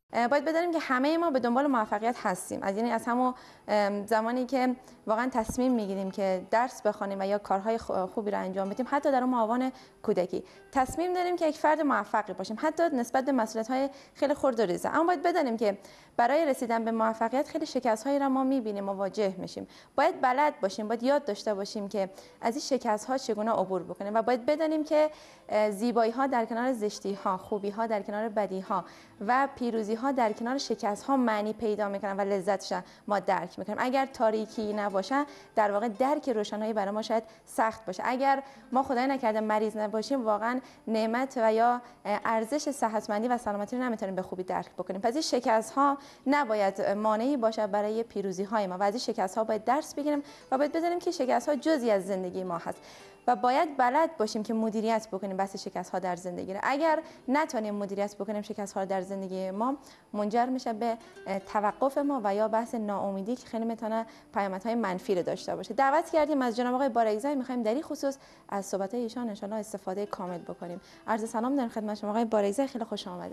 باید بدانیم که همه ما به دنبال موفقیت هستیم. یعنی از همون زمانی که واقعا تصمیم میگیریم که درس بخوانیم و یا کارهای خوبی رو انجام بدیم، حتی در اون آوان کودکی تصمیم داریم که یک فرد موفقی باشیم، حتی نسبت به مسئولیت‌های خیلی خرد و ریزه. اما باید بدانیم که برای رسیدن به موفقیت خیلی شکست‌هایی را ما می‌بینیم، مواجه میشیم. باید بلد باشیم، باید یاد داشته باشیم که از این شکست‌ها چگونه عبور بکنیم و باید بدانیم که زیبایی‌ها در کنار زشتی‌ها، خوبی‌ها در کنار بدی‌ها و پیروزی‌ها در کنار شکست‌ها معنی پیدا می‌کنن و لذتش ما درک می‌کنیم. اگر تاریکی نباشه، در واقع درک روشنایی برای ما شاید سخت باشه. اگر ما خدای نکرده مریض نباشیم، واقعا نعمت و یا ارزش صحتمندی و سلامتی رو نمیتونیم به خوبی درک بکنیم. پس این شکست‌ها نباید مانعی باشه برای پیروزی‌های ما و از این شکست‌ها باید درس بگیریم و باید بدونیم که شکست‌ها جزئی از زندگی ما هست و باید بلد باشیم که مدیریت بکنیم بحث شکست‌ها در زندگی. اگر نتونیم مدیریت بکنیم شکست‌ها در زندگی ما، منجر میشه به توقف ما و یا بحث ناامیدی که خیلی میتونه پیامدهای منفی رو داشته باشه. دعوت کردیم از جناب آقای بارگزایی، می‌خوایم در این خصوص از صحبت‌های ایشان ان شاءالله استفاده کامل بکنیم. عرض سلام دارم خدمت شما آقای بارگزایی، خیلی خوش آمدید.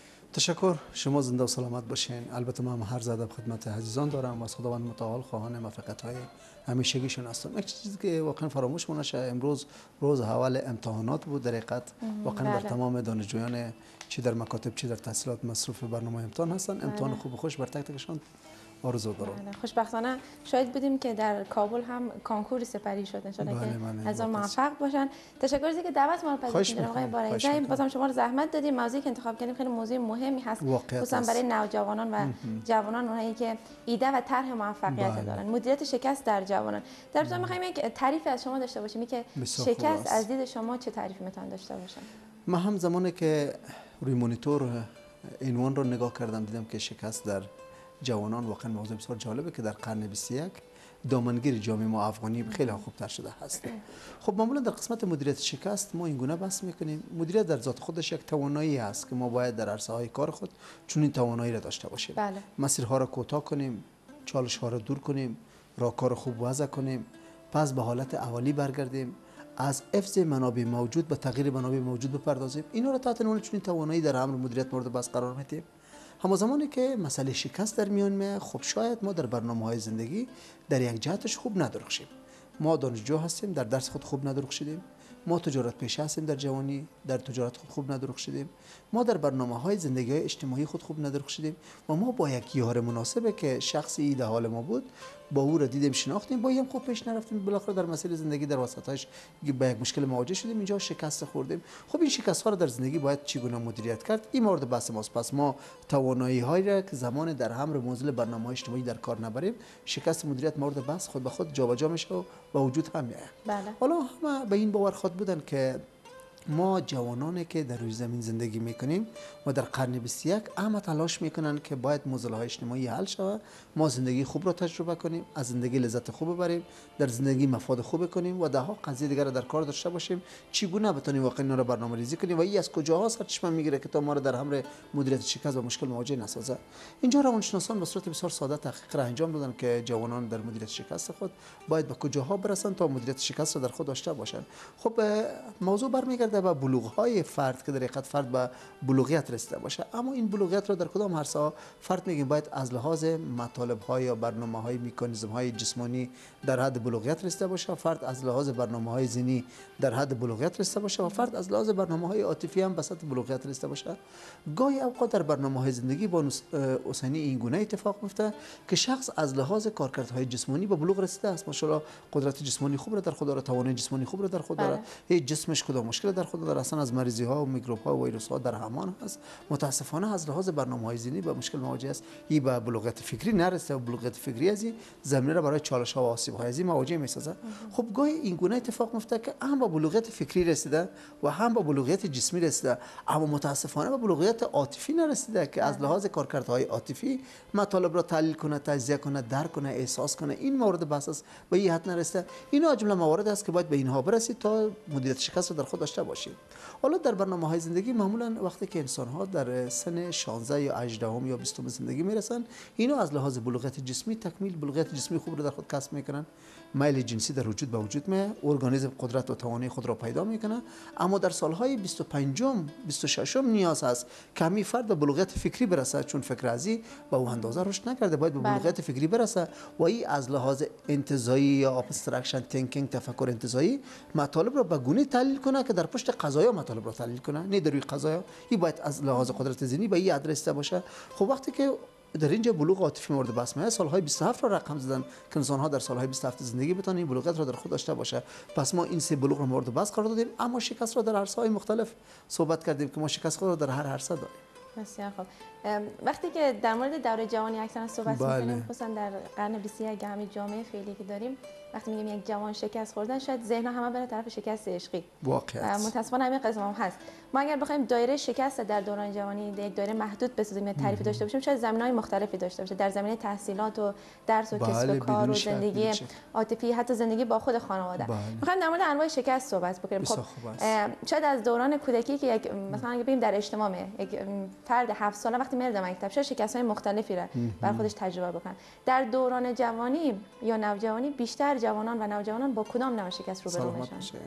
تشکر، شما زنده و سلامت باشین. البته من هر ادب خدمت عزیزان دارم و از خداوند متعال خواهان موفقیت‌های همیشگیشون هستم. یک چیزی که واقعا فراموش نشه، امروز روز اول امتحانات بود. در حقیقت واقعا بر تمام دانشجویان چه در مکاتب چه در تحصیلات مصروف برنامه امتحان هستن. امتحان خوب و خوش بر تک تکشان آرزو دارم. خوشبختانه شاید بودیم که در کابل هم کنکور سپری شد، ان شاءالله که از اون موفق باشن. تشکر از اینکه دعوت ما رو پذیرفتید آقای بارگزایی. بازم شما رو زحمت دادیم. موضوعی که انتخاب کردیم خیلی موضوع مهمی هست، خصوصا برای نوجوانان و جوانان، اونایی که ایده و طرح موفقیت دارن. مدیریت شکست در جوانان. در ابتدا می‌خوایم یک تعریفی از شما داشته باشیم که شکست از دید شما چه تعریفی میتونه داشته باشه؟ من هم زمانی که روی مانیتور عنوان رو نگاه کردم دیدم که شکست در جوانان واقعا موضوع بسیار جالبه که در قرن 21 دامنگیر جامعه ما افغانی خیلی خوبتر شده هست. خب معمولا در قسمت مدیریت شکست ما این گونه بحث میکنیم. مدیریت در ذات خودش یک توانایی است که ما باید در عرصه های کار خود چون این توانایی را داشته باشیم. مسیرها را کوتاه کنیم، چالش ها را دور کنیم، راهکار خوب وضع کنیم، پس به حالت اولی برگردیم، از حفظ منابع موجود به تغییر منابع موجود بپردازیم. اینا را تحت عنوان چون توانایی در امر مدیریت مورد بحث قرار میدیم. همون زمانی که مسئله شکست در میان میاد، خب شاید ما در برنامه‌های زندگی در یک جهتش خوب ندرخشیم. ما دانشجو هستیم، در درس خود خوب ندرخشیدیم. ما تجارت پیشه هستیم، در جوانی در تجارت خود خوب ندرخشیدیم. ما در برنامه‌های زندگی اجتماعی خود خوب ندرخشیدیم و ما با یک یار مناسبه که شخصی ایده حال ما بود، با او را دیدیم، شناختیم، با هم خوب پیش نرفتیم، بالاخره در مسیر زندگی در وسطش با یک مشکل مواجه شدیم، اینجا شکست خوردیم. خب این شکست ها را در زندگی باید چگونه مدیریت کرد؟ این مورد بحث ماست. پس ما توانایی هایی را که زمان در امر موزل برنامه‌های اجتماعی در کار نبریم، شکست مدیریت مورد بحث خود به خود جابجا میشه و به وجود هم میاد. حالا همه به این باور خود بودن که ما جوانانی که در روی زمین زندگی میکنیم و در قرن 21 اهم تلاش میکنن که باید معضل‌های اجتماعی حل شود، ما زندگی خوب را تجربه کنیم، از زندگی لذت خوب ببریم، در زندگی مفاد خوب کنیم و ده ها قضیه دیگر را در کار داشته باشیم. چگونه بتونیم واقعا اینا را برنامه‌ریزی کنیم و این از کجاها سرچشمه میگیره که تا ما را در امر مدیریت شکست و مشکل مواجه نسازه. اینجا روانشناسان به صورت بسیار ساده تحقیق را انجام دادن که جوانان در مدیریت شکست خود باید به کجاها برسن تا مدیریت شکست را در خود داشته باشند. خب موضوع برمیگرده به بلوغ‌های فرد که در حقیقت فرد به بلوغیت رسیده باشه. اما این بلوغیت را در کدام عرصه فرد میگیم باید از لحاظ مطالب‌های یا برنامه‌های مکانیزم‌های جسمانی در حد بلوغیت رسیده باشه، فرد از لحاظ برنامه‌های ذهنی در حد بلوغیت رسیده باشه و فرد از لحاظ برنامه‌های عاطفی هم به سطح بلوغیت رسیده باشه. گاهی اوقات در برنامه‌های زندگی با حسینی این گونه اتفاق میفته که شخص از لحاظ کارکردهای جسمانی به بلوغ رسیده است، ماشاءالله قدرت جسمانی خوب را در خود داره، توانایی جسمانی خوب را در خود داره، هیچ جسمش کدام مشکل در خود داره، اصلا از مریضی ها و میکروب ها و ویروس ها در امان هست. متاسفانه از لحاظ برنامه‌های ذهنی به مشکل مواجه است، این به بلوغیت فکری نرسیده و بلوغیت فکری از این زمینه را برای چالش ها و آسیب های از این مواجه میسازه. خب گاهی این گونه اتفاق میفته که هم به بلوغیت فکری رسیده و هم به بلوغیت جسمی رسیده، اما متاسفانه به بلوغیت عاطفی نرسیده که از لحاظ کارکردهای عاطفی مطالب را تحلیل کنه، تجزیه کنه، درک کنه، احساس کنه. این مورد بحث است، به این حد نرسیده. اینا جمله موارد است که باید به اینها برسید تا مدیریت شکست را در خود داشته باشیم. حالا در برنامه‌های زندگی معمولا وقتی که انسان‌ها در سن 16 یا 18 یا 20 زندگی میرسن، اینا از لحاظ بلوغت جسمی تکمیل بلوغت جسمی خوب رو در خود کسب میکنن، میل جنسی در وجود به وجود میاد، ارگانیسم قدرت و توانایی خود را پیدا میکنه. اما در سالهای 25 26 نیاز هست که همین فرد به بلوغت فکری برسه، چون فکر ازی به اون اندازه رشد نکرده، باید به بلوغت فکری برسه و این از لحاظ انتزاعی یا ابسترکشن تینکینگ، تفکر انتزاعی، مطالب را به گونه تحلیل کنه که در پشت قضایا مطالب را تحلیل کنه، نه در روی قضایا. این باید از لحاظ قدرت ذهنی به این ادرس باشه. خب وقتی که در اینجا بلوغ عاطفی مورد بحث میاد، سالهای 27 را رقم زدن که انسان‌ها در سالهای 27 زندگی بتونن این بلوغت را در خود داشته باشه. پس ما این سه بلوغ را مورد بحث قرار دادیم، اما شکست را در عرصه‌های مختلف صحبت کردیم که ما شکست خود را در هر عرصه داریم. بسیار خوب. وقتی که در مورد دوره جوانی اکثرا صحبت می‌کنیم، خصوصا در قرن 21 همین جامعه فعلی که داریم، وقتی میگیم یک جوان شکست خوردن، شاید ذهن همه بره طرف شکست عشقی. واقعا متأسفانه همین قسم هم هست. ما اگر بخوایم دایره شکست در دوران جوانی یک دایره محدود بسازیم یا تعریف داشته باشیم، شاید زمینه‌های مختلفی داشته باشه، در زمینه تحصیلات و درس و کسب و کار و زندگی عاطفی، حتی زندگی با خود خانواده. می‌خوایم در مورد انواع شکست صحبت بکنیم. خب شاید از دوران کودکی که یک مثلا اگه ببینیم در اجتماع یک فرد 7 ساله وقتی میره مکتب، شاید شکست‌های مختلفی را بر خودش تجربه بکنه. در دوران جوانی یا نوجوانی بیشتر جوانان و نوجوانان با کدام نوع شکست روبرو میشن؟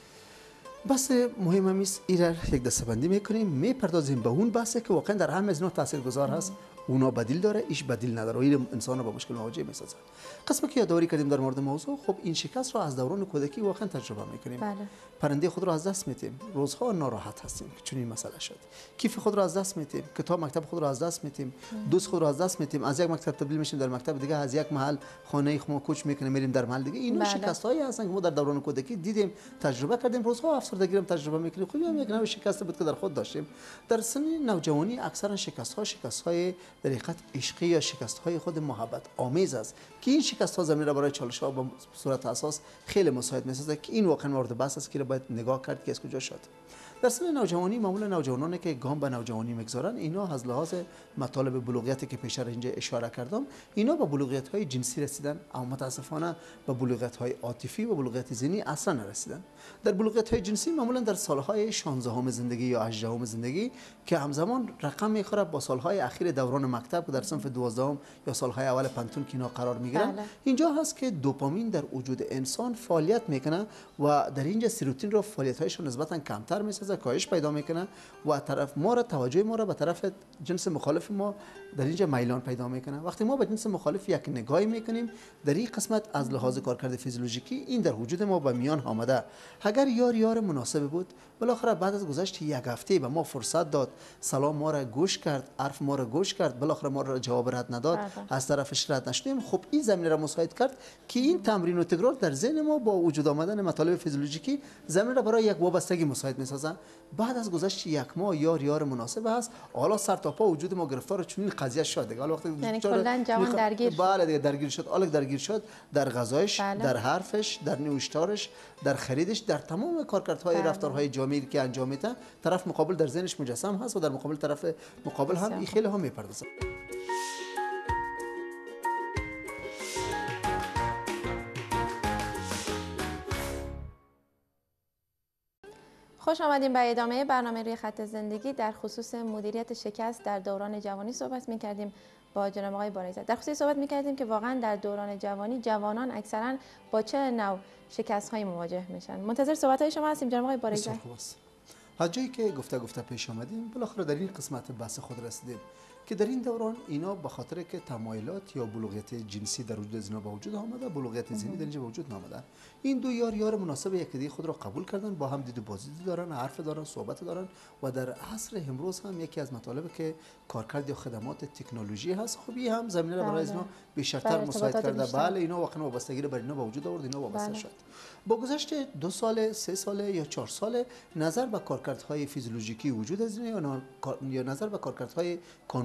بس مهم هم است این را یک دسته‌بندی میکنیم، میپردازیم به اون بحثی که واقعا در همه از اینا تاثیرگذار هست. اونا بدیل داره، ایش بدیل نداره و این انسان رو با مشکل مواجه میسازه. قسمی که یادآوری کردیم در مورد موضوع، خب این شکست رو از دوران کودکی واقعا تجربه میکنیم. پرنده خود رو از دست میدیم، روزها ناراحت هستیم که چون این مسئله شد. کیف خود رو از دست میدیم، کتاب مکتب خود رو از دست میدیم، دوست خود رو از دست میدیم، از یک مکتب تبدیل میشیم در مکتب دیگه، از یک محل خانه خود کوچ میکنیم میریم در محل دیگه. اینا شکست‌هایی هستن که ما در دوران کودکی دیدیم، تجربه کردیم، روزها افسردگی رو تجربه میکنیم. خب یک نوع شکست بود که در خود داشتیم. در سن نوجوانی اکثرا شکست‌های در حقیقت عشقی یا شکست‌های خود محبت آمیز است که این شکست‌ها زمین را برای چالش‌ها به صورت اساس خیلی مساعد می‌سازه که این واقعا مورد بحث است که باید نگاه کرد که از کجا شد. در سن نوجوانی معمولا نوجوانانی که گام به نوجوانی میگذارن، اینا از لحاظ مطالب بلوغیتی که پیش اینجا اشاره کردم، اینا به بلوغیت‌های جنسی رسیدن، اما متاسفانه به بلوغیت‌های عاطفی و بلوغیت ذهنی اصلا نرسیدن. در بلوغیت‌های جنسی معمولا در سالهای 16 زندگی یا 18 زندگی که همزمان رقم میخوره با سالهای اخیر دوران مکتب که در صنف 12 یا سالهای اول پنتون که اینا قرار میگیرن. اینجا هست که دوپامین در وجود انسان فعالیت میکنه و در اینجا سروتونین رو فعالیت‌هایش نسبتا کمتر میسازه، کاهش پیدا میکنه و طرف ما را توجه ما را به طرف جنس مخالف ما در اینجا میلان پیدا میکنه. وقتی ما به جنس مخالف یک نگاهی میکنیم، در این قسمت از لحاظ کارکرد فیزیولوژیکی این در وجود ما به میان آمده. اگر یار مناسب بود، بالاخره بعد از گذشت یک هفته به ما فرصت داد، سلام ما را گوش کرد، حرف ما را گوش کرد، بالاخره ما را جواب رد نداد، از طرفش رد نشدیم، خب این زمینه را مساعد کرد که این تمرین و تکرار در ذهن ما با وجود آمدن مطالب فیزیولوژیکی زمینه را برای یک وابستگی مساعد میسازه. بعد از گذشت یک ماه یار مناسب است، حالا سر تا پا وجود ما گرفتار چنین قضیه شد دیگه. حالا وقتی یعنی کلا جوان درگیر شد. بله دیگه درگیر شد. حالا درگیر شد در غذایش، در حرفش، در نوشتارش، در خریدش، در تمام کارکردهای رفتارهای جامعی که انجام میده، طرف مقابل در ذهنش مجسم هست و در مقابل طرف مقابل هم این خیلی هم میپردازه. خوش آمدیم به ادامه برنامه روی خط زندگی. در خصوص مدیریت شکست در دوران جوانی صحبت می‌کردیم با جناب آقای بارگزاد. در خصوص صحبت می‌کردیم که واقعا در دوران جوانی جوانان اکثرا با چه نوع شکست‌هایی مواجه میشن. منتظر صحبت‌های شما هستیم جناب آقای بارگزاد. از جایی که گفته پیش آمدیم، بالاخره در این قسمت بحث خود رسیدیم که در این دوران اینا به خاطر که تمایلات یا بلوغیت جنسی در وجود از اینا به وجود آمده، بلوغیت ذهنی در اینجا به وجود نامده. این دو یار مناسب یکدیگر خود را قبول کردن، با هم دید و بازدید دارن، حرف دارن، صحبت دارن و در عصر امروز هم یکی از مطالبی که کارکرد یا خدمات تکنولوژی هست، خب این هم زمینه را برای اینا بیشتر مساعد کرده. بله اینا واقعا وابستگی را بر اینا به وجود آورد، اینا وابسته شد. با گذشت 2 سال، 3 سال یا 4 سال نظر به کارکردهای فیزیولوژیکی وجود از اینا یا نظر به کارکردهای قانون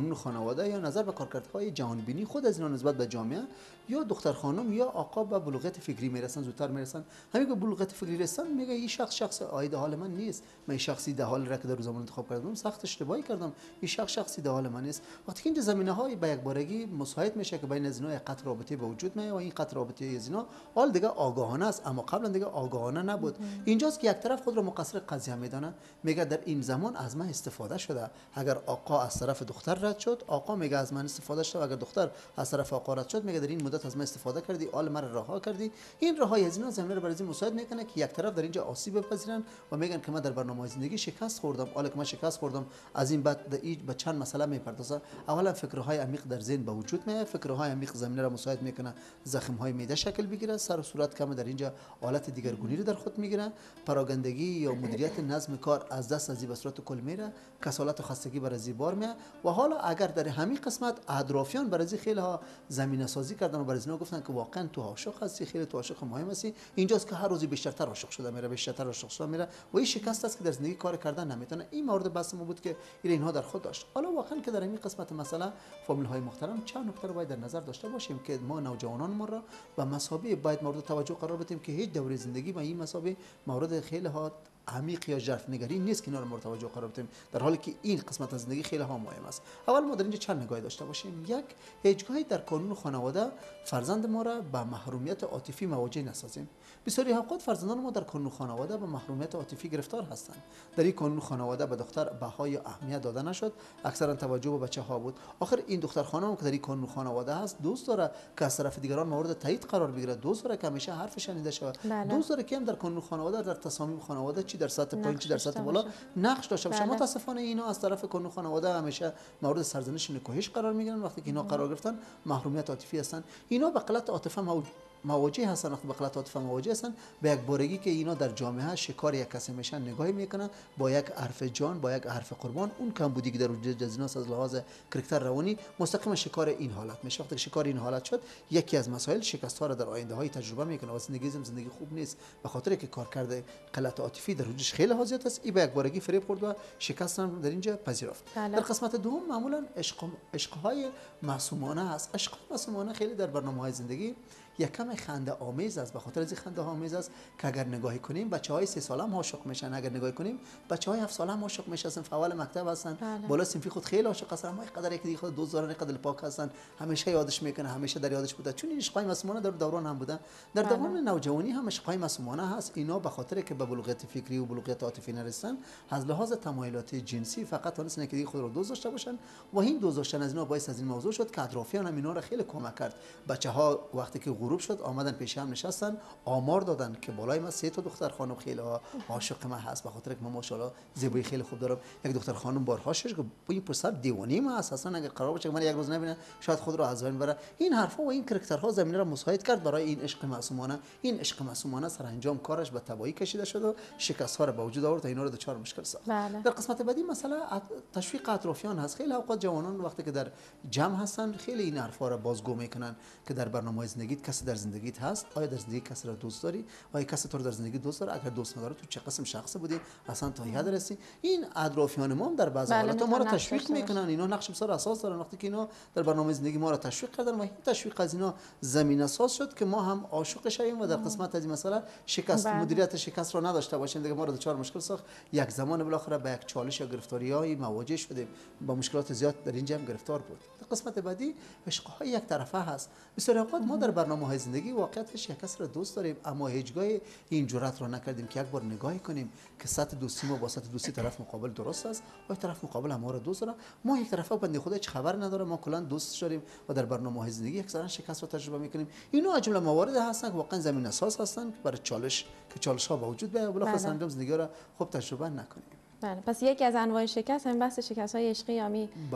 کانون خانواده یا نظر به کارکردهای جهانبینی خود از اینا نسبت به جامعه، یا دختر خانم یا آقا به بلوغت فکری میرسن، زودتر میرسن، همین به بلوغت فکری رسن میگه این شخص آید حال من نیست، من این شخصی ده حال را که در روز زمان انتخاب کردم سخت اشتباهی کردم، این شخصی ده حال من نیست. وقتی که این زمینه های به یک بارگی مساعد میشه که بین از اینا یک قطع رابطه به وجود میاد و این قطع رابطه از اینا حال دیگه آگاهانه است، اما قبلا دیگه آگاهانه نبود. اینجاست که یک طرف خود را مقصر قضیه میدانه، میگه در این زمان از من استفاده شده. اگر آقا از طرف دختر رد شد، آقا میگه از من استفاده شده، اگر دختر از طرف آقا رد شد میگه در این مدت از من استفاده کردی، آل من رها کردی. این رهایی از اینا زمینه رو برای مساعد میکنه که یک طرف در اینجا آسیب بپذیرن و میگن که من در برنامه زندگی شکست خوردم، حالا که من شکست خوردم از این بعد به چند مسئله میپردازه. اولا فکرهای عمیق در ذهن به وجود میاد، فکرهای عمیق زمینه را مساعد میکنه زخم های معده شکل بگیره، سر و صورت کم در اینجا حالت دیگرگونی رو در خود میگیره، پراگندگی یا مدیریت نظم کار از دست از به صورت کل میره، کسالت و خستگی بر از بار میاد. و حالا اگر در همین قسمت اطرافیان بر از خیلی ها زمینه سازی کردن و بر از اینا گفتن که واقعا تو عاشق هستی، خیلی تو عاشق مهم هستی، اینجاست که هر روزی بیشتر عاشق شده میره، بیشتر عاشق شده میره و این شکست است که در زندگی کار کردن نمیتونه. این مورد بحث ما بود که اینها در خود داشت. حالا واقعا که در این قسمت مسئله فامیل های محترم چند نکته رو باید در نظر داشته باشیم که ما نوجوانان ما را به مسابقه باید مورد توجه قرار بدیم که هیچ دوره زندگی و این مسابقه مورد خیلی ها عمیق یا ژرف نگری نیست که اینا رو مورد توجه قرار بدیم، در حالی که این قسمت از زندگی خیلی ها مهم است. اول ما در اینجا چند نگاه داشته باشیم. یک، هیچگاهی در کانون خانواده فرزند ما را به محرومیت عاطفی مواجه نسازیم. بسیاری اوقات فرزندان ما در کانون خانواده به محرومیت عاطفی گرفتار هستند. در این کانون خانواده به دختر بهای اهمیت داده نشد، اکثرا توجه به بچه ها بود. آخر این دختر خانم که در این کانون خانواده هست دوست داره که از طرف دیگران مورد تایید قرار بگیره، دوست داره که همیشه حرف شنیده شود، دوست داره که هم در کانون خانواده در تصامیم خانواده چی در سطح پایین چی در سطح بالا نقش داشته باشه. متاسفانه اینا از طرف کانون خانواده همیشه مورد سرزنش نکوهش قرار میگیرن. وقتی که اینا قرار گرفتن محرومیت عاطفی هستن، اینا به غلط عاطفه مواجه هستن. وقتی به غلط عاطفه مواجه هستن به یک بارگی که اینا در جامعه شکار یک کسی میشن نگاهی میکنن با یک حرف جان، با یک حرف قربان. اون کمبودی که در وجود جزیناس از لحاظ کرکتر روانی مستقیما شکار این حالت میشه. وقتی شکار این حالت شد، یکی از مسائل شکست ها را در آینده های تجربه میکنه و زندگی خوب نیست، به خاطر که کارکرد غلط عاطفی در وجودش خیلی حاضیت است. این به یک بارگی فریب خورد و شکست هم در اینجا پذیرفت. در قسمت دوم معمولا عشق های معصومانه است. عشق معصومانه خیلی در برنامه‌های زندگی یک کم خنده آمیز است. به خاطر از این خنده آمیز است که اگر نگاهی کنیم بچهای 3 ساله هم عاشق میشن، اگر نگاهی کنیم بچهای 7 ساله هم عاشق میشن، فوال مکتب هستن، بالا صنفی خود خیلی عاشق هستن، اما اینقدر یک دیگه خود دوست دارن، اینقدر پاک هستن، همیشه یادش میکنه، همیشه در یادش بوده. چون این عشقای معصومانه در دوران هم بوده، در دوران نوجوانی هم عشقای معصومانه هست. اینا به خاطر که به بلوغت فکری و بلوغت عاطفی نرسن، از لحاظ تمایلات جنسی فقط تونستن که خود رو دوست داشته باشن و این دوست داشتن از اینا باعث از این موضوع شد که اطرافیان هم اینا رو خیلی کمک کرد. بچه‌ها وقتی که غروب شد آمدن پیش هم نشستن، آمار دادن که بالای ما 3 تا دختر خانم خیلی عاشق من هست، به خاطر که من ماشاءالله زیبایی خیلی خوب دارم. یک دختر خانم بارها شش که این پسر دیوانه ما هست، اصلا اگر قرار باشه من یک روز نبینه شاید خود رو از بین بره. این حرفا و این کرکترها زمینه را مساعد کرد برای این عشق معصومانه. این عشق معصومانه سرانجام کارش به تباهی کشیده شد و شکست ها را به وجود آورد و اینا رو دچار مشکل ساخت. در قسمت بعدی مسئله تشویق اطرافیان هست. خیلی اوقات جوانان وقتی که در جمع هستن خیلی این حرفا را بازگو میکنن که در برنامه زندگیت کسی در زندگیت هست، آیا در زندگی کسی را دوست داری، آیا کسی تو رو در زندگی دوست داره، اگر دوست نداره تو چه قسم شخص بودی، اصلا تا یاد رسی. این اطرافیان ما در بعضی حالات ما را تشویق میکنن. اینا نقش بسیار اساس دارن. وقتی که اینا در برنامه زندگی ما را تشویق کردن و این تشویق از اینا زمینه ساز شد که ما هم عاشق شویم و در قسمت از این مسئله شکست مدیریت شکست را نداشته باشیم. دیگه ما را دچار مشکل ساخت. یک زمان بالاخره به یک چالش یا گرفتاری‌های مواجه شدیم، با مشکلات زیاد در اینجا هم گرفتار بود. در قسمت بعدی عشق‌های یک طرفه هست. بسیار اوقات ما در برنامه‌های زندگی واقعیتش یک کس را دوست داریم، اما هیچگاه این جرأت را نکردیم که یک بار نگاهی کنیم که سطح دوستی ما با سطح دوستی طرف مقابل درست است و طرف مقابل ما را دوست داره. ما یک طرفه بنده خدا هیچ خبر نداره، ما کلا دوست داریم و در برنامه‌های زندگی اکثرا شکست را تجربه می‌کنیم. اینا از جمله موارد هستن که واقعا زمین اساس هستن برای چالش‌ها به وجود بیاید و بالاخره انجام زندگی را خوب تجربه نکنیم. بله، پس یکی از انواع شکست هم بحث شکست‌های عشقی یا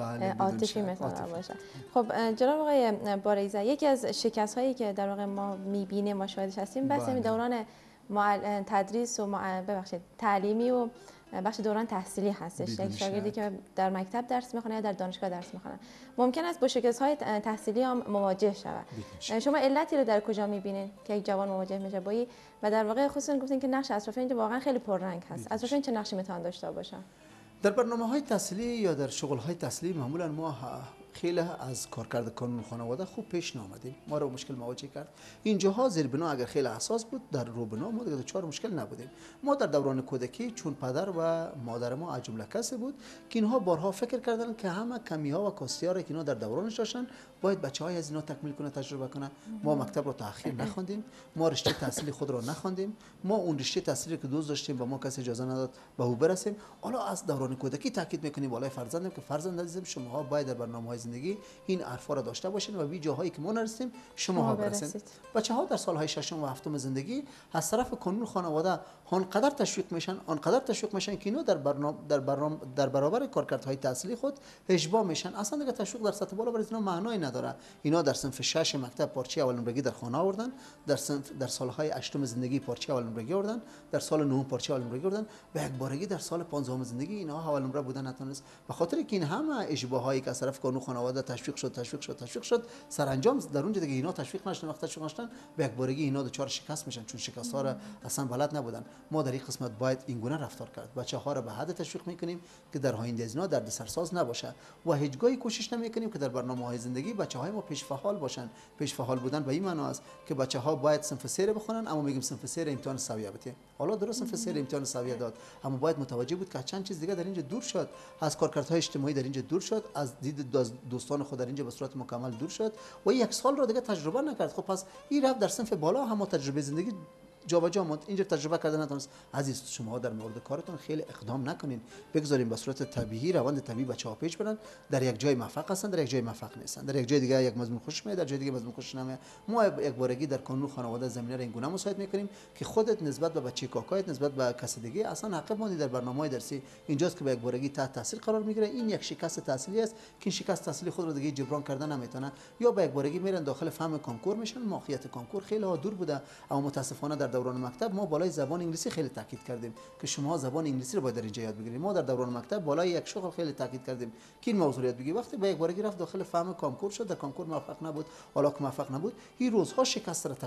عاطفی مثلا باشه. خب جناب آقای باریزه، یکی از شکست‌هایی که در واقع ما می‌بینیم ما شاهدش هستیم بحث دوران تدریس و تعلیمی و بخش دوران تحصیلی هستش. یک شاگردی که در مکتب درس میخونه یا در دانشگاه درس میخونه ممکن است با شکست‌های تحصیلی هم مواجه شود. شما علتی رو در کجا میبینید که یک جوان مواجه میشه با این و در واقع خصوصا گفتین که نقش اطرافیان اینجا واقعا خیلی پررنگ هست. اطرافیان چه نقشی میتونن داشته باشن؟ در برنامه‌های تحصیلی یا در شغل‌های تحصیلی معمولا ما خیلی از کارکرد کانون خانواده خوب پیش نآمدیم. ما رو مشکل مواجه کرد. اینجاها زیربنا اگر خیلی اساس بود، در روبنا ما دیگه دچار مشکل نبودیم. ما در دوران کودکی چون پدر و مادر ما از جمله کسی بود که اینها بارها فکر کردن که همه کمی‌ها و کاستی‌ها که اینا در دورانش داشتن باید بچه‌های از اینا تکمیل کنه، تجربه کنه. ما مکتب رو تأخیر نخواندیم، ما رشته تحصیلی خود را نخواندیم، ما اون رشته تحصیلی که دوست داشتیم و ما کسی اجازه نداد به او برسیم. حالا از دوران کودکی تاکید می‌کنیم بالای فرزندم که فرزند عزیزم شماها باید در برنامه‌های زندگی این حرفا را داشته باشین و به جاهایی که ما نرسیم شماها برسید. بچه‌ها در سال‌های ششم و هفتم زندگی از طرف کانون خانواده آنقدر تشویق میشن که اینا در برابر کارکردهای تحصیلی خود اشباع میشن. اصلا دیگه تشویق در سطح بالا برای اینا معنایی نداره. اینا در صنف 6 مکتب پارچه اول نمرگی در خانه آوردن، در سال‌های هشتم زندگی پارچه اول نمرگی آوردن، در سال 9 پارچه اول نمرگی آوردن، به یک بارگی در سال 15 زندگی اینا اول نمره بودن نتونست. به خاطر که این همه اشباهایی که از طرف کانون خانواده تشویق شد سرانجام در اونجا دیگه اینا تشویق نشدن به یک بارگی اینا دچار شکست میشن، چون شکست‌ها را اصلا بلد نبودن. ما در این قسمت باید این گونه رفتار کرد. بچه‌ها را به حد تشویق میکنیم که در آینده از اینا دردسرساز نباشه و هیچگاهی کوشش نمیکنیم که در برنامه‌های زندگی بچه‌های ما پیش فعال باشن. پیش فعال بودن به این معنی است که بچه‌ها باید صنف 3 بخونن، اما میگیم صنف 3 امتحان سویه بده. حالا درست صنف 3 امتحان سویه داد، اما باید متوجه بود که چند چیز دیگه در اینجا دور شد، از کارکردهای اجتماعی در اینجا دور شد، از دید دوستان خود در اینجا به صورت مکمل دور شد و یک سال را دیگه تجربه نکرد. خب پس این رفت در صنف بالا هم تجربه زندگی جابجا ماند، اینجا تجربه کردن نتونست. عزیز شما در مورد کارتون خیلی اقدام نکنین، بگذاریم به صورت طبیعی روند طبیعی بچه‌ها پیش برن. در یک جای موفق هستن، در یک جای موفق نیستن، در یک جای دیگه یک مضمون خوش میاد، در جای دیگه مضمون خوش نمیاد. ما یک بارگی در کانون خانواده زمینه را این گونه مساعد میکنیم که خودت نسبت به بچه کاکایت نسبت به کس دیگه اصلا عقب ماندی در برنامه‌های درسی. اینجاست که به یک بارگی تحت تاثیر قرار میگیره. این یک شکست تحصیلی است که این شکست تحصیلی خود رو دیگه جبران کردن نمیتونه، یا به یک بارگی میرن داخل فهم کنکور میشن. ماهیت کنکور خیلی دور بوده، اما متاسفانه در دوران مکتب ما بالای زبان انگلیسی خیلی تاکید کردیم که شما زبان انگلیسی رو باید در اینجا یاد بگیرید. ما در دوران مکتب بالای یک شغل خیلی تاکید کردیم که این موضوع یاد بگیرید. وقتی به یک بارگی رفت داخل فهم کنکور شد، در کنکور موفق نبود. حالا که موفق نبود، این روزها شکست را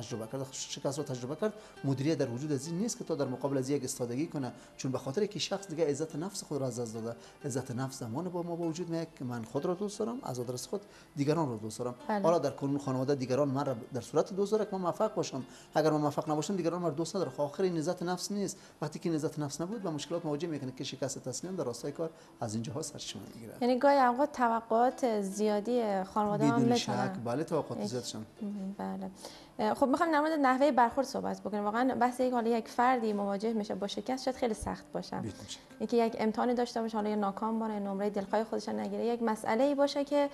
تجربه کرد. مدیریت در وجود از این نیست که تا در مقابل از یک استادگی کنه، چون به خاطر که شخص دیگه عزت نفس خود را از دست داده. عزت نفس زمان با ما وجود میاد که من خود را دوست دارم، از آدرس خود دیگران را دوست دارم. حالا در کانون خانواده دیگران من را در صورت دوست داره که من موفق باشم. اگر من موفق نباشم دیگران من دوست نداره. آخر این عزت نفس نیست. وقتی که عزت نفس نبود با مشکلات مواجه میکنه که شکست تسلیم در راستای کار از اینجاها سرچشمه میگیره. یعنی گاهی اوقات توقعات زیادی خانواده هم بدون شک بله توقعات زیادشون. بله. خب میخوام در مورد نحوه برخورد صحبت بکنیم. واقعا بحث یک فردی مواجه میشه با شکست شاید خیلی سخت باشه. یکی یک امتحانی داشته باشه، حالا یا ناکام باشه، نمره دلخواه خودش نگیره، یک مسئله‌ای باشه که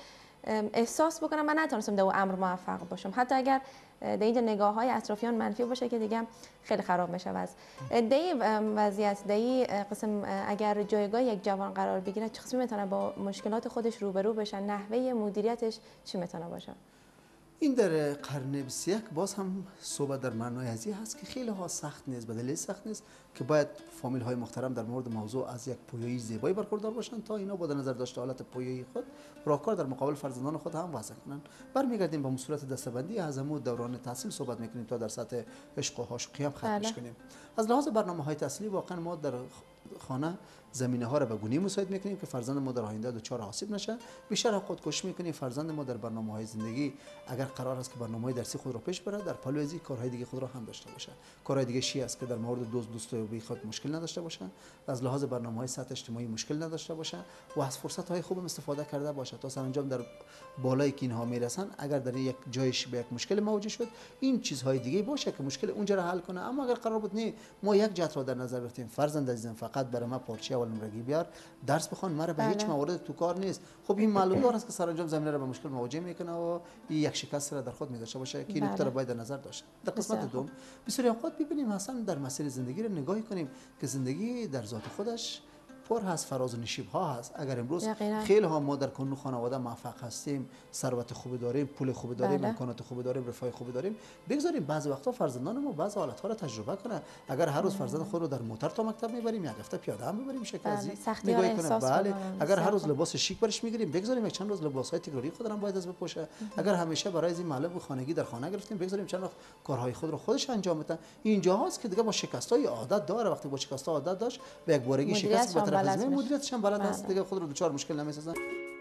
احساس بکنم من نتونستم در اون امر موفق باشم، حتی اگر در اینجا نگاه‌های اطرافیان منفی باشه که دیگه خیلی خراب میشه وضع. در این وضعیت، در این قسم اگر جایگاه یک جوان قرار بگیره چه قسمی میتونه با مشکلات خودش روبرو بشه؟ نحوه مدیریتش چی میتونه باشه؟ این در قرن 21 باز هم صحبت در معنای ازی هست که خیلی ها سخت نیست، بدلیل سخت نیست که باید فامیل های محترم در مورد موضوع از یک پویایی زیبایی برخوردار باشند تا اینا با نظر داشته حالت پویایی خود راهکار در مقابل فرزندان خود هم وضع کنند. برمیگردیم به صورت دستبندی از دوران تحصیل صحبت میکنیم تا در سطح عشق و عاشقی هم ختمش کنیم. از لحاظ برنامه‌های تحصیلی واقعا ما در خانه زمینه ها را به گونه‌ای مساعد میکنیم که فرزند ما در آینده دچار آسیب نشه. بیشتر خودکشی میکنیم فرزند ما در برنامه‌های زندگی اگر قرار است که برنامه‌های درسی خود را پیش بره، در پلو ازی کارهای دیگه خود را هم داشته باشه. کارهای دیگه چی است که در مورد دوستای خود مشکل نداشته باشه، از لحاظ برنامه‌های سطح اجتماعی مشکل نداشته باشه و از فرصت‌های خوب استفاده کرده باشه تا سرانجام در بالایی که اینها میرسن اگر در یک جایش به یک مشکل مواجه شد این چیزهای دیگه باشه که مشکل اونجا را حل کنه. اما اگر قرار بود نه ما یک جهت را در نظر گرفتیم، فرزند عزیزم فقط برای ما پارچه اول نمرگی بیار درس بخوان، مرا به هیچ موارد تو کار نیست. خب این معلوم دار است که سرانجام زمینه را به مشکل مواجه میکنه و یک شکست را در خود می‌داشته باشه که این نکته را باید در نظر داشت. در قسمت دوم بسیار اوقات ببینیم اصلا در مسیر زندگی را نگاهی کنیم که زندگی در ذات خودش پر هست، فراز و نشیب ها هست. اگر امروز خیلی ها ما در کانون خانواده موفق هستیم، ثروت خوبی داریم، پول خوبی داریم، امکانات خوبی داریم، رفاه خوبی داریم، بگذاریم بعضی وقتا فرزندان ما بعضی حالت ها را تجربه کنه. اگر هر روز فرزند خود رو در موتور تا مکتب میبریم، یک هفته پیاده هم میبریم شکازی نگاهی کنه. بله اگر هر روز لباس شیک برش میگیریم، بگذاریم یک چند روز لباس های تکراری خود را باید از بپوشه. اگر همیشه برای این معلب خانگی در خانه گرفتیم، بگذاریم چند وقت کارهای خود رو خودش انجام بده. اینجاست که دیگه با شکست های عادت داره. وقتی با شکست عادت داشت به یک بارگی شکست طرف بلد زمین میشه. مدیریتش هم بلد بله. است دیگه، خود رو دچار مشکل نمیسازن.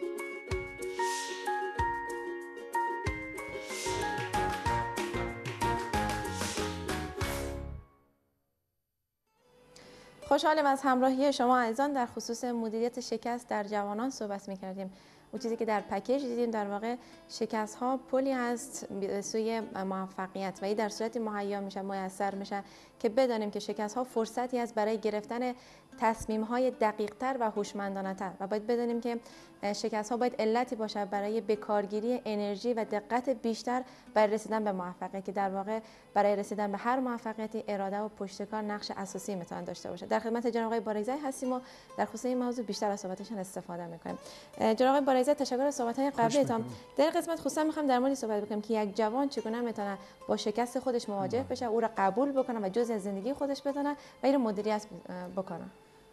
خوشحالم از همراهی شما عزیزان در خصوص مدیریت شکست در جوانان صحبت می‌کردیم. اون چیزی که در پکیج دیدیم در واقع شکست ها پلی است به سوی موفقیت و این در صورتی مهیا میشه، میسر میشه که بدانیم که شکست ها فرصتی است برای گرفتن تصمیم های دقیق تر و هوشمندانه تر و باید بدانیم که شکست ها باید علتی باشه برای بکارگیری انرژی و دقت بیشتر برای رسیدن به موفقیت که در واقع برای رسیدن به هر موفقیتی اراده و پشتکار نقش اساسی میتونن داشته باشه. در خدمت جناب آقای بارگزایی هستیم و در خصوص این موضوع بیشتر از صحبتشون استفاده میکنیم. جناب آقای بارگزایی تشکر از صحبت‌های قبلیتان. در قسمت خصوصا میخوام در مورد صحبت بکنیم که یک جوان چگونه میتونه با شکست خودش مواجه بشه، او را قبول بکنه و جزء از زندگی خودش بدونه و این مدیریت بکنه.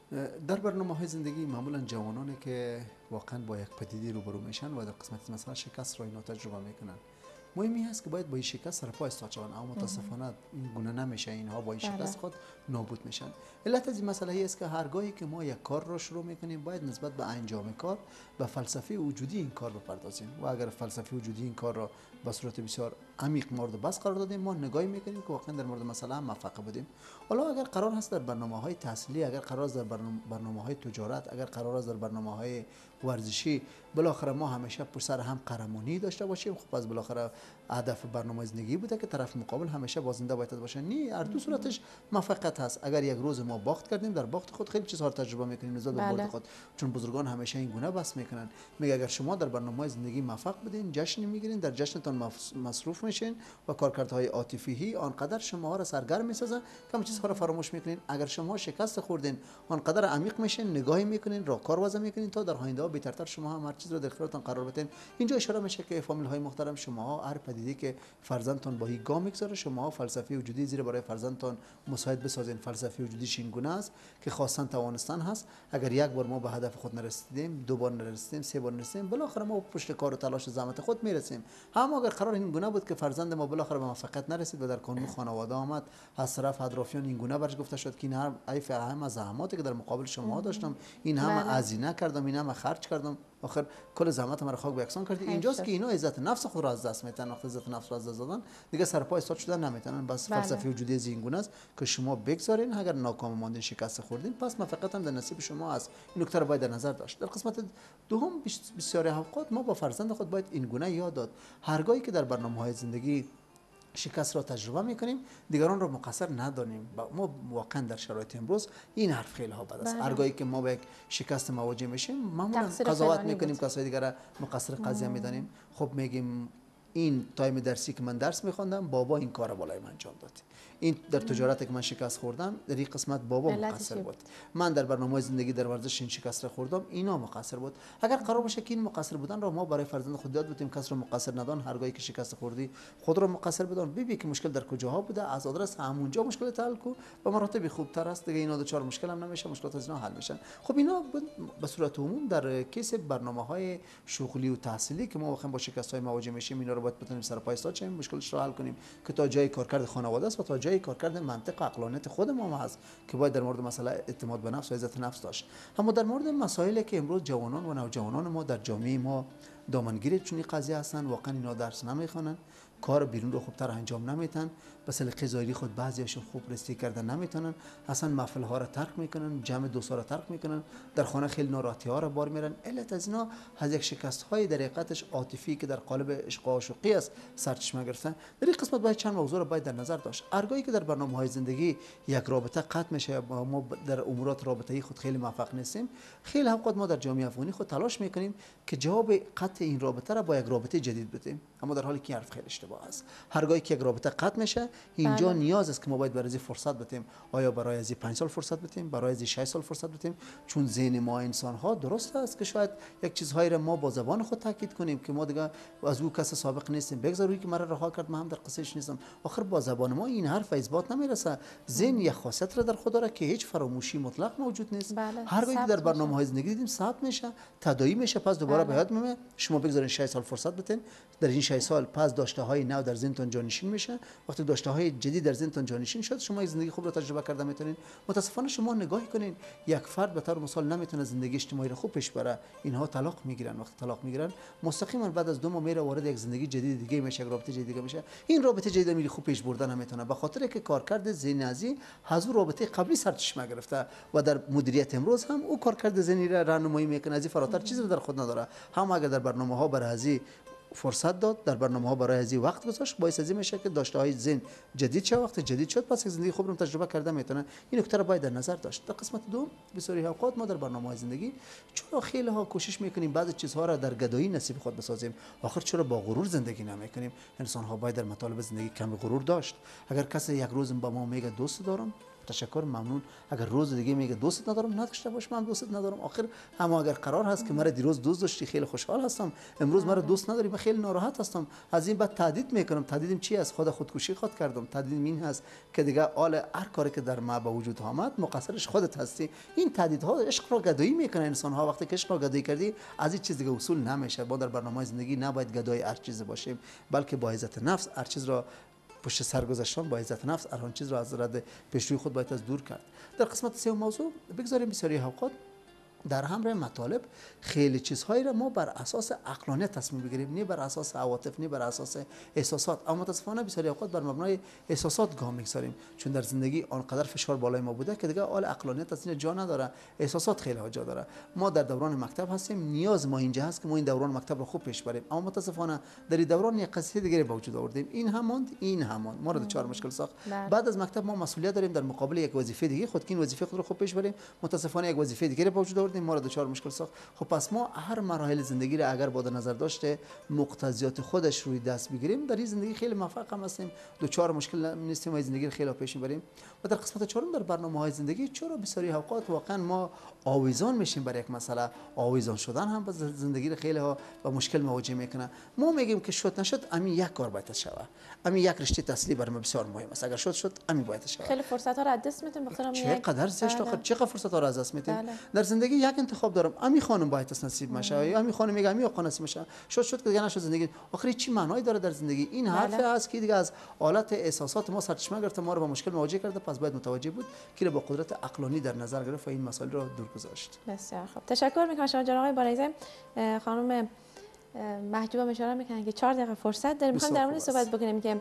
در برنامه‌های زندگی معمولا جوانانی که واقعا با یک پدیده روبرو میشن و در قسمت مثلا شکست را اینا تجربه میکنن، مهمی هست که باید با این شکست سر پا استاد شوند، اما متاسفانه این گونه نمیشه. اینها با این شکست خود نابود میشن. علت از این مسئله است که هرگاهی که ما یک کار را شروع میکنیم باید نسبت به انجام کار به فلسفه وجودی این کار بپردازیم و اگر فلسفه وجودی این کار را به صورت بسیار عمیق مورد بحث قرار دادیم، ما نگاهی میکنیم که واقعا در مورد مسئله هم موفق بودیم. حالا اگر قرار هست در برنامه‌های تحصیلی، اگر قرار است در برنامه‌های تجارت، اگر قرار است در برنامه‌های ورزشی، بالاخره ما همیشه پشت سر هم قهرمانی داشته باشیم. خب از بالاخره هدف برنامه زندگی بوده که طرف مقابل همیشه بازنده باید باشه. نه، هر دو صورتش موفقیت هست. اگر یک روز ما باخت کردیم، در باخت خود خیلی چیزها رو تجربه میکنیم نسبت به برد خود، چون بزرگان همیشه این گونه بس میکنن. میگه اگر شما در برنامه زندگی موفق بودین، جشن میگیرین، در جشنتان مصروف میشین و کارکردهای عاطفی آنقدر شما را سرگرم میسازن که چیزها را فراموش میکنین. اگر شما شکست خوردین، آنقدر عمیق میشین، نگاهی میکنین، راهکار وضع میکنین تا در آینده بهترتر شما هم هر چیز رو در اختیارتان قرار بدین. اینجا اشاره میشه که فامیل های محترم، شما هر پدیده که فرزندتان با این گام میگذاره، شما فلسفه وجودی زیر برای فرزندتان مساعد بسازین. فلسفه وجودیش این گونه است که خواستن توانستن هست. اگر یک بار ما به هدف خود نرسیدیم، دو بار نرسیدیم، سه بار نرسیدیم، بالاخره ما پشت کار و تلاش و زحمت خود میرسیم. اما اگر قرار این گونه بود که فرزند ما بالاخره به موفقیت نرسید و در کانون خانواده آمد، از طرف اطرافیان این گونه برش گفته شد که این همه زحماتی که در مقابل شما داشتم، این همه هزینه کردم، این همه خرج کردم، آخر کل زحمت من رو خاک به یکسان کردی. اینجاست که اینا عزت نفس خود را از دست میدن. وقتی عزت نفس را از دست دادن دیگه سر پا استاد شدن نمیتونن. بس فلسفه وجودی از این گونه است که شما بگذارین، اگر ناکام ماندین، شکست خوردین، پس موفقیت هم در نصیب شما است. این نکته رو باید در نظر داشت. در قسمت دوم بسیاری اوقات ما با فرزند خود باید این گونه یاد داد، هرگاهی که در برنامه‌های زندگی شکست را تجربه میکنیم، دیگران را مقصر ندانیم. ما واقعا در شرایط امروز این حرف خیلی ها بد است. هرگاهی که ما به یک شکست مواجه میشیم، معمولا قضاوت میکنیم، کسای دیگر را مقصر قضیه میدانیم. خب میگیم این تایم درسی که من درس میخوندم، بابا این کار بالای من انجام داد. این در تجارت که من شکست خوردم، در این قسمت بابا مقصر بود. من در برنامه زندگی در ورزش این شکست را خوردم، اینا مقصر بود. اگر قرار باشه که این مقصر بودن را ما برای فرزند خود یاد بدیم، کس را مقصر ندان، هرگاهی که شکست خوردی خود را مقصر بدان، ببین که مشکل در کجاها بوده، از آدرس همونجا مشکل حل کو، به مراتب خوبتر است دیگه. اینا دو چهار مشکل هم نمیشه، مشکلات از اینا حل میشن. خب اینا به صورت عموم در کیس برنامه‌های شغلی و تحصیلی که ما واقعا با شکست‌های مواجه میشیم، اینا رو باید بتونیم سر پای استاد شیم، مشکلش رو حل کنیم که تا جای کارکرد خانواده است و تا جای کارکرد منطق و عقلانیت خود ما هست که باید در مورد مسئله اعتماد به نفس و عزت نفس داشت. اما در مورد مسائلی که امروز جوانان و نوجوانان ما در جامعه ما دامنگیر چنین قضیه هستن، واقعا اینا درس نمیخوانن، کار بیرون رو خوبتر انجام نمیتن، به سلیقه ظاهری خود بعضیاشون خوب رسیدگی کردن نمیتونن، اصلا محفل ها را ترک میکنن، جمع دوستا را ترک میکنن، در خانه خیلی ناراحتی ها را بار میرن. علت از اینا از یک شکست های در حقیقتش عاطفی که در قالب عشق و عاشقی است سرچشمه گرفتن. در این قسمت باید چند موضوع را باید در نظر داشت. هرگاهی که در برنامه‌های زندگی یک رابطه قطع میشه، ما در امورات رابطه‌ای خود خیلی موفق نیستیم، خیلی اوقات ما در جامعه افغانی خود تلاش میکنیم که جواب قطع این رابطه را با یک رابطه جدید بدیم، اما در حالی که حرف خیلی اشتباه است. هرگاهی که یک رابطه قطع میشه، اینجا نیاز است که ما باید برای فرصت بدیم. آیا برای از 5 سال فرصت بدیم، برای از 6 سال فرصت بدیم؟ چون ذهن ما انسان ها درست است که شاید یک چیزهایی را ما با زبان خود تاکید کنیم که ما دیگه از او کس سابق نیستیم، بگذارید که مرا رها کرد، من هم در قصهش نیستم. آخر با زبان ما این حرف اثبات نمیرسه. ذهن یک خاصیت را در خود داره که هیچ فراموشی مطلق موجود نیست. هرگاهی که در برنامه‌های زندگی دیدیم ثبت میشه، تداعی میشه، پس دوباره به یاد میاد. شما بگذارید 6 سال فرصت بدین، در این 6 سال پس داشته های نو در ذهنتون جانشین میشه. وقتی داشته داشته های جدید در ذهنتون جانشین شد، شما یک زندگی خوب رو تجربه کرده میتونین. متاسفانه شما نگاه کنین یک فرد به طور مثال نمیتونه زندگی اجتماعی رو خوب پیش بره، اینها طلاق میگیرن. وقتی طلاق میگیرن مستقیما بعد از 2 ماه میره وارد یک زندگی جدید دیگه میشه، یک رابطه جدید میشه. این رابطه جدید میری خوب پیش بردن نمیتونه، به خاطر که کارکرد ذهنی ازی از رابطه قبلی سرچشمه گرفته و در مدیریت امروز هم او کارکرد ذهنی را راهنمایی میکنه، از فراتر چیزی رو در خود نداره. هم اگر در برنامه ها برای ازی فرصت داد، در برنامه ها برای ازی وقت گذاشت، باعث ازی میشه که داشته های ذهن جدید شه. وقت جدید شد پس زندگی خوب رو تجربه کرده میتونه. این نکته رو باید در نظر داشت. در قسمت دوم بسیاری اوقات ما در برنامه های زندگی چرا خیلی ها کوشش میکنیم بعضی چیزها را در گدایی نصیب خود بسازیم، آخر چرا با غرور زندگی نمیکنیم؟ انسان ها باید در مطالب زندگی کم غرور داشت. اگر کسی یک روز با ما میگه دوست دارم، تشکر، ممنون. اگر روز دیگه میگه دوست ندارم، نداشته باش، من دوست ندارم. آخر اما اگر قرار هست که مرا دیروز دوست داشتی، خیلی خوشحال هستم، امروز مرا دوست نداری، من خیلی ناراحت هستم، از این بعد تهدید میکنم. تهدیدم چی است؟ خودکشی کردم. تهدیدم این هست که دیگه آل هر کاری که در ما به وجود آمد مقصرش خودت هستی. این تهدیدها عشق را گدایی میکنه انسان ها. وقتی که عشق را گدایی کردی از این چیز دیگه اصول نمیشه. با در برنامه زندگی نباید گدای هر چیز باشیم، بلکه با عزت نفس هر چیز را پشت سر گذاشتن، با عزت نفس هر چیز را از رد پیشروی خود باید از دور کرد. در قسمت سوم موضوع بگذاریم بسیاری اوقات در همراه مطالب خیلی چیزهایی را ما بر اساس عقلانیت تصمیم بگیریم، نه بر اساس عواطف، نه بر اساس احساسات. اما متاسفانه بسیاری اوقات بر مبنای احساسات گام میگذاریم، چون در زندگی آنقدر فشار بالای ما بوده که دیگه حال عقلانیت از این جا نداره، احساسات خیلی ها جا داره. ما در دوران مکتب هستیم، نیاز ما اینجا هست که ما این دوران مکتب رو خوب پیش بریم، اما متاسفانه در این دوران یک قضیه دیگه به وجود آوردیم، این همان ما رو دچار مشکل ساخت. بعد از مکتب ما مسئولیت داریم در مقابل یک وظیفه دیگه، خود این وظیفه خود رو خوب پیش بریم، متاسفانه یک وظیفه دیگه به وجود آوردیم، ما رو دچار مشکل ساخت. خب پس ما هر مراحل زندگی را اگر با نظر داشته مقتضیات خودش روی دست بگیریم، در این زندگی خیلی موفق هم هستیم، دچار مشکل نیستیم و زندگی رو خیلی پیش میبریم. و در قسمت چهارم در برنامه‌های زندگی چرا بسیاری اوقات واقعا ما آویزان میشیم بر یک مسئله، آویزان شدن هم زندگی رو خیلی ها با مشکل مواجه میکنه. ما میگیم که شد نشد همین یک کار باید شوه، همین یک رشته تحصیلی برای ما بسیار مهم است، اگر شد همین باید شوه. خیلی فرصت ها رو از دست میدیم بخاطر همین چقدر زشت آخر، چقدر فرصت ها رو از دست میدیم. در زندگی یک انتخاب دارم، همین خانم باید نصیب میشه یا همین خانم میگه همین آقا نصیب میشه، شد که دیگه نشد زندگی. آخر چی معنایی داره در زندگی؟ این حرف است که دیگه از حالت احساسات ما سرچشمه گرفته، ما رو با مشکل مواجه کرده. پس باید متوجه بود که با قدرت عقلانی در نظر گرفت و این مسائل رو دور گذاشت. بسیار خوب، تشکر میکنم شما جناب آقای بارگزی. خانم محجوبه اشاره میکنن که 4 دقیقه فرصت داریم، میخوایم در مورد صحبت بکنیم که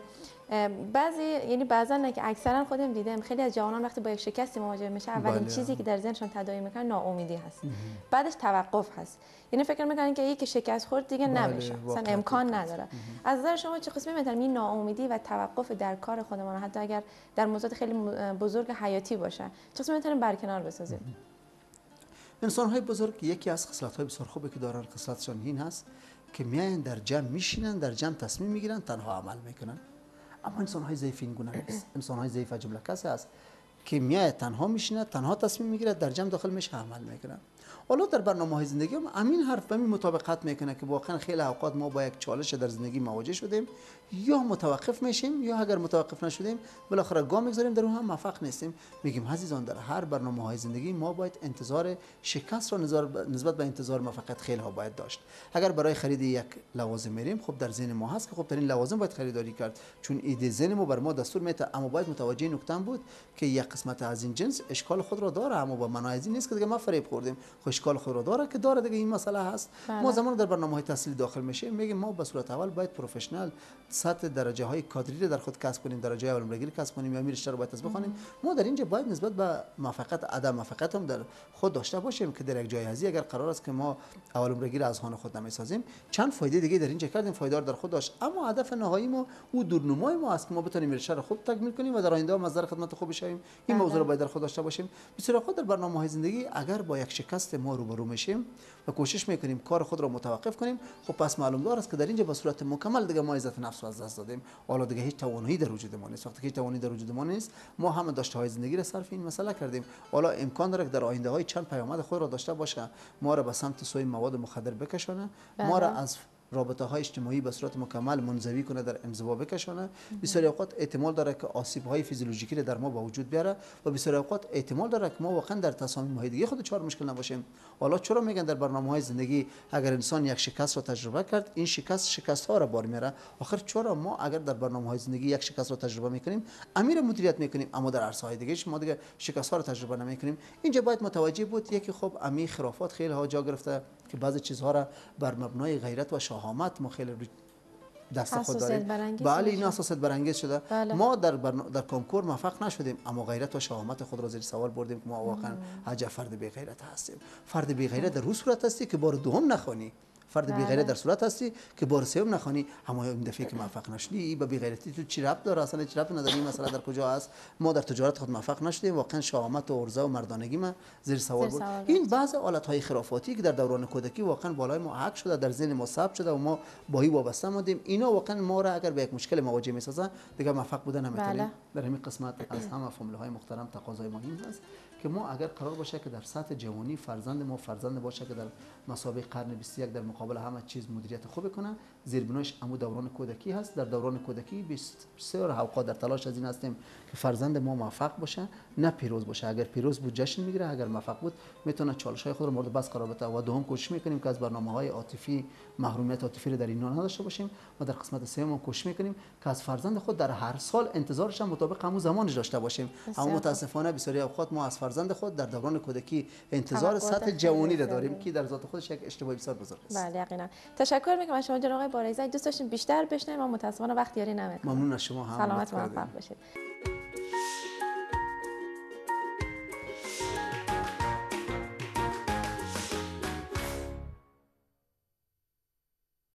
بعضا نه که اکثرا خودم دیدم خیلی از جوانان وقتی با یک شکستی مواجه میشه اولین چیزی که در ذهنشون تداعی میکنن ناامیدی هست، بعدش توقف هست. یعنی فکر میکنن که یک شکست خورد دیگه نمیشه، اصلا امکان نداره. از نظر شما چه قسمی میتونیم این ناامیدی و توقف در کار خودمون حتی اگر در موضوعات خیلی بزرگ حیاتی باشه چه قسمی میتونیم برکنار بسازیم؟ انسان های بزرگ یکی از خصلت های بسیار خوبی که دارن، خصلتشان این هست که میاین در جمع میشینن، در جمع تصمیم میگیرن، تنها عمل میکنن. اما انسان های ضعیف این گونه نیست. انسان های ضعیف جمله کسی است که میاد تنها میشینه، تنها تصمیم میگیره، در جمع داخل میشه، عمل میکنه. حالا در برنامه‌های زندگی هم همین حرف به همین مطابقت میکنه که واقعا خیلی اوقات ما با یک چالش در زندگی مواجه شدیم، یا متوقف میشیم یا اگر متوقف نشدیم بالاخره گام میگذاریم، در اون هم موفق نیستیم. میگیم عزیزان در هر برنامه‌های زندگی ما باید انتظار شکست را نسبت به انتظار موفقیت خیلی ها باید داشت. اگر برای خرید یک لوازم میریم، خب در ذهن ما هست که خب در این لوازم باید خریداری کرد، چون ایده ذهن ما بر ما دستور میده. اما باید متوجه نکته بود که یک قسمت از این جنس اشکال خود را داره، اما با معنای این نیست که دیگه ما فریب خوردیم. خب اشکال خود را داره که داره دیگه، این مسئله هست. ما زمان در برنامه‌های تحصیلی داخل میشیم میگیم ما به صورت اول باید پروفشنال سطح درجه های کادری رو در خود کسب کنیم، درجه اول عمرگیری کسب کنیم یا میرشته رو باید بخونیم. ما در اینجا باید نسبت به موفقیت عدم موفقیت هم در خود داشته باشیم که در یک جای هزی اگر قرار است که ما اول عمرگیری از هان خود نمیسازیم، چند فایده دیگه در اینجا کردیم، فایده در خود داشت. اما هدف نهایی ما او دورنمای ما است که ما بتونیم میرشته رو خوب تکمیل کنیم و در آینده هم مصدر خدمت خوب بشیم. این موضوع رو باید در خود داشته باشیم. بسیار خود در برنامه‌های زندگی اگر با یک شکست ما روبرو میشیم و کوشش میکنیم کار خود را متوقف کنیم، خب پس معلوم دار است که در اینجا به صورت مکمل دیگه ما عزت نفس رو از دست دادیم. حالا دیگه هیچ توانایی در وجود ما نیست. وقتی که توانایی در وجود ما نیست، ما هم داشته‌های زندگی را صرف این مسئله کردیم. حالا امکان داره که در آینده های چند پیامد خود را داشته باشه، ما را به سمت سوی مواد مخدر بکشونه، ما را از رابطه های اجتماعی به صورت مکمل منزوی کنه، در انزوا بکشانه. بسیاری اوقات احتمال داره که آسیب های فیزیولوژیکی رو در ما به وجود بیاره و بسیاری اوقات احتمال داره که ما واقعا در تصامیم های دیگه خود چهار مشکل نباشیم. حالا چرا میگن در برنامه های زندگی اگر انسان یک شکست رو تجربه کرد، این شکست ها را بار میاره. آخر چرا ما اگر در برنامه های زندگی یک شکست رو تجربه میکنیم، امیر مدیریت میکنیم، اما در عرصه های دیگه ما دیگه شکست ها رو تجربه نمیکنیم؟ اینجا باید متوجه بود یکی خب امی خرافات خیلی ها جا گرفته که بعضی چیزها را بر مبنای غیرت و شهامت ما خیلی دست خود داریم. بله این اساسیت برانگیز شده. بله. ما در کنکور موفق نشدیم، اما غیرت و شهامت خود را زیر سوال بردیم که ما واقعا عجب فرد بی غیرت هستیم. فرد بی غیرت در روز صورت هستی که بار دوم نخوانی، فرد بی غیرت در صورت هستی که بار سوم نخوانی. اما این دفعه که موفق نشدی با بی غیرتی تو چی ربط داره؟ اصلا هیچ ربطی نداره. این مسئله در کجا است؟ ما در تجارت خود موفق نشدیم، واقعا شهامت و عرضه و مردانگی ما زیر سوال بود. این بعض حالت های خرافاتی که در دوران کودکی واقعا بالای ما حک شده، در ذهن ما ثبت شده و ما با این وابسته ماندیم. اینا واقعا ما را اگر به یک مشکل مواجه میسازن دیگه موفق بودن نمیتونیم. در این قسمت از همه فامیل های محترم تقاضای مهم است که ما اگر قرار باشه که در سطح جوانی فرزند ما فرزند باشه که در مسابقه قرن 21 در مقابل همه چیز مدیریت خوب کنه، زیربناش امو دوران کودکی هست. در دوران کودکی بسیار اوقات در تلاش از این هستیم که فرزند ما موفق باشه، نه پیروز باشه. اگر پیروز بود جشن میگیره، اگر موفق بود میتونه چالش های خود رو مورد بحث قرار بده. و دوم کوشش میکنیم که از برنامه‌های عاطفی محرومیت عاطفی رو در اینا نداشته باشیم. و در قسمت سوم کوشش میکنیم که از فرزند خود در هر سال انتظارش هم مطابق همون زمانش داشته باشیم. اما متاسفانه بسیاری اوقات ما از فرزند خود در دوران کودکی انتظار سطح جوانی را داریم که در ذات خودش یک اشتباه بسیار بزرگ است. بله یقینا. تشکر میکنم از شما جناب آقای بارزی. دوست داشتیم بیشتر بشنویم اما متاسفانه وقت یاری نمیکنه. ممنون از شما هم. سلامت و موفق باشید.